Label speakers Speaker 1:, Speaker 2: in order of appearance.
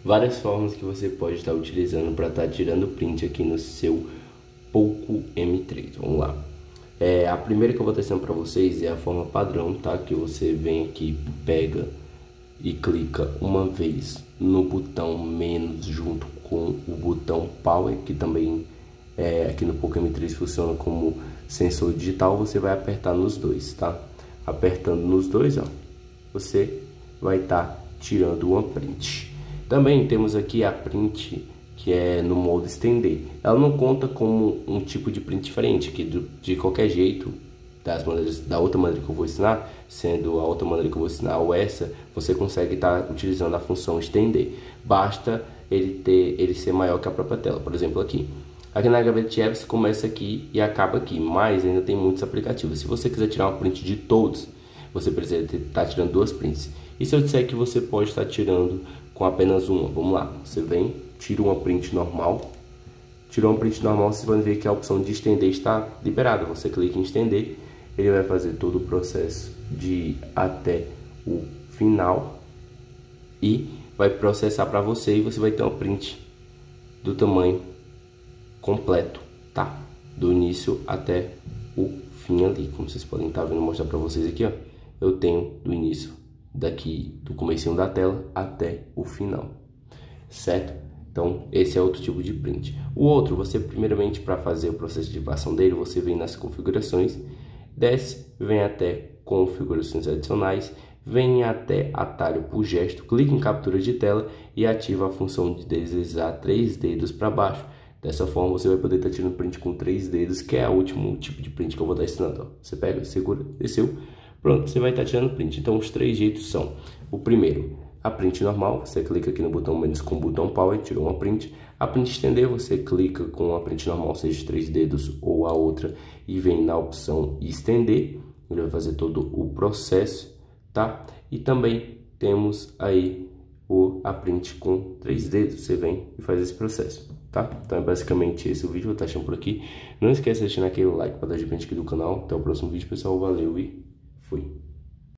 Speaker 1: várias formas que você pode estar utilizando para estar tirando print aqui no seu Poco M3. Vamos lá. A primeira que eu vou estar ensinando para vocês é a forma padrão, tá? Que você vem aqui, pega e clica uma vez no botão menos junto com o botão Power, que também aqui no Poco M3 funciona como sensor digital. Você vai apertar nos dois, tá? Apertando nos dois, ó, você vai estar tirando uma print. Também temos aqui a print que é no modo estender. Ela não conta como um tipo de print diferente, que de qualquer jeito, da outra maneira que eu vou ensinar, sendo a outra maneira que eu vou ensinar ou essa, você consegue estar utilizando a função estender. Basta ele ser maior que a própria tela. Por exemplo, aqui na gaveta de apps começa aqui e acaba aqui, mas ainda tem muitos aplicativos. Se você quiser tirar uma print de todos, você precisa estar tirando duas prints. E se eu disser que você pode estar tirando com apenas uma? Vamos lá, você vem, tira uma print normal. Tirou uma print normal, você vai ver que a opção de estender está liberada. Você clica em estender, ele vai fazer todo o processo de ir até o final e vai processar para você, e você vai ter uma print do tamanho completo, tá? Do início até o fim ali, como vocês podem estar vendo, mostrar para vocês aqui, ó. Eu tenho do início daqui do comecinho da tela até o final, certo? Então esse é outro tipo de print. O outro, você primeiramente, para fazer o processo de ativação dele, você vem nas configurações, desce, vem até configurações adicionais, vem até atalho por gesto, clica em captura de tela e ativa a função de deslizar 3 dedos para baixo. Dessa forma você vai poder estar tirando print com 3 dedos, que é o último tipo de print que eu vou estar ensinando. Ó. Você pega, segura, desceu, pronto, você vai estar tirando print. Então os 3 jeitos são: o primeiro, a print normal, você clica aqui no botão menos com o botão Power, tirou uma print. A print estender, você clica com a print normal, seja de 3 dedos ou a outra, e vem na opção estender, ele vai fazer todo o processo, tá? E também temos aí a print com 3 dedos, você vem e faz esse processo, tá? Então é basicamente esse o vídeo, vou estar deixando por aqui. Não esqueça de deixar aquele like para dar de print aqui do canal. Até o próximo vídeo, pessoal, valeu e fui!